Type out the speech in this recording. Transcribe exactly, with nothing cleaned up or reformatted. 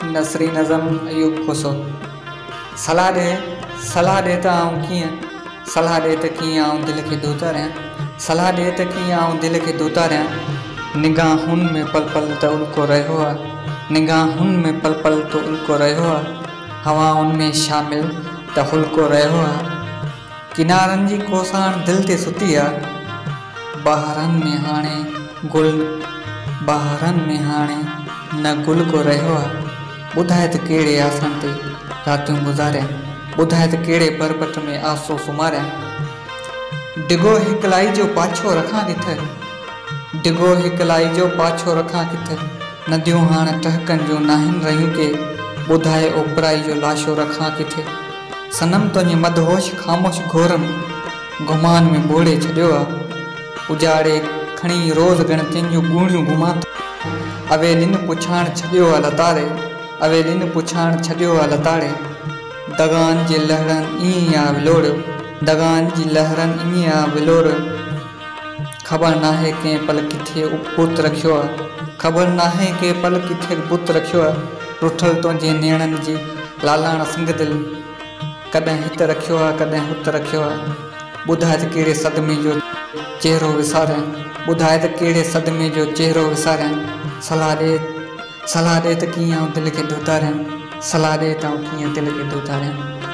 नसरी नज़म अयूब खोसो। सलाह दे सलाह दे त आऊं कीअं सलाह दे त कीअं आऊं दिल खे धोता रहियां सलाह दे त कीअं आऊं दिल खे धोता रहियां निगाहुनि में पल पल त उल्को रहियो आहे निगाहुनि में पल पल त उल्को रहियो आहे हवाउनि में शामिल त हुल्को रहियो आहे किनारनि जी कोसाण दिलि ते सुती आहे बहारनि में हाणे गुल बहारनि में हाणे न गुल को रहियो आहे ॿुधाए त कहिड़े आसन ते रातियूं गुज़ारिया ॿुधाए त कहिड़े पर्वत में आसो सुम्हारिया डिगो हिकु लाई जो पाछो रखां किथे डिगो हिकु लाई जो पाछो रखां किथे नदियूं हाणे टहकनि जूं नाहिनि रहियूं के ॿुधाए ओपराई जो लाशो रखां किथे सनम तुंहिंजे मदहोश ख़ामोश घोरनि घुमान में ॿोड़े छॾियो आहे उजाड़े खणी रोज़ गणतियुनि जूं ॻूढ़ियूं घुमां अवेलिन पुछाण छॾियो आहे लताड़े अवेलिन पुछाण छॾियो आहे लताड़े दगान जे लहरनि ईअं आहे विलोड़ियो दगान जी लहरनि ईअं आहे विलोड़ियो ख़बर नाहे कंहिं पल किथे बुत रखियो आहे ख़बर नाहे कंहिं पल किथे बुत रखियो आहे रुठल तुंहिंजे नेणनि जी लालाण संग दिलि कॾहिं हिते रखियो आहे कॾहिं हुते रखियो आहे ॿुधाए त कहिड़े सदमे जो चेहरो विसारियां ॿुधाए त कहिड़े सदमे जो चेहरो विसारियां सलाह ॾे सलाह ॾे त कीअं आऊं दिलि खे धोतारियां सलाह ॾे त आऊं कीअं दिलि खे धोतारियां।